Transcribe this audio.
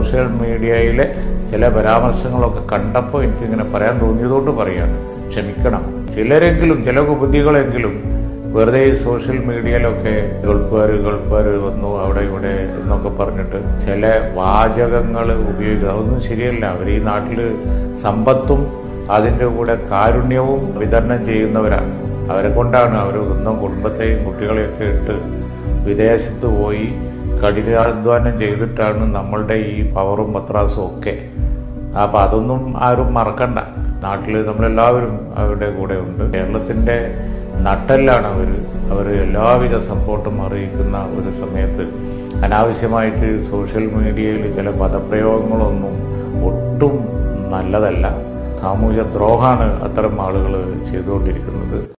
Social മീഡിയയിലെ ചില പരാമർശങ്ങളൊക്കെ കണ്ടപ്പോൾ എനിക്കിങ്ങനെ പറയാൻ തോന്നിയതുകൊണ്ട് പറയാണ്. ക്ഷമിക്കണം. ചിലരെങ്കിലും ചില ബുദ്ധികളെങ്കിലും വെറുതെ ഈ സോഷ്യൽ മീഡിയയിലൊക്കെ ഗൾഫുകാർ വന്നു അവിടെ ഇവിടെ എന്നൊക്കെ പറഞ്ഞിട്ട് ചില വാചകങ്ങൾ ഉപയോഗിക്കുക. അതൊന്നും ശരിയല്ല. അവർ ഈ നാട്ടിൽ സമ്പത്തും അതിൻ്റെ കൂടെ കാരുണ്യവും വിതരണം ചെയ്യുന്നവരാണ്. അവരെ കൊണ്ടാണ് അവർ സ്വന്തം കുടുംബത്തെയും കുട്ടികളെയൊക്കെ ഇട്ട് വിദേശത്ത് പോയി കഠിനാധ്വാനം ചെയ്തിട്ടാണ് നമ്മളുടെ ഈ പവറും പത്രാസും ഒക്കെ. അപ്പം അതൊന്നും ആരും മറക്കണ്ട. നാട്ടിൽ നമ്മളെല്ലാവരും അവരുടെ കൂടെ ഉണ്ട്. കേരളത്തിൻ്റെ നട്ടെല്ലാണ് അവർ എല്ലാവിധ സപ്പോർട്ടും അറിയിക്കുന്ന ഒരു സമയത്ത് അനാവശ്യമായിട്ട് സോഷ്യൽ മീഡിയയിൽ ചില പദപ്രയോഗങ്ങളൊന്നും ഒട്ടും നല്ലതല്ല. സാമൂഹ്യ ദ്രോഹമാണ് അത്തരം ആളുകൾ ചെയ്തുകൊണ്ടിരിക്കുന്നത്.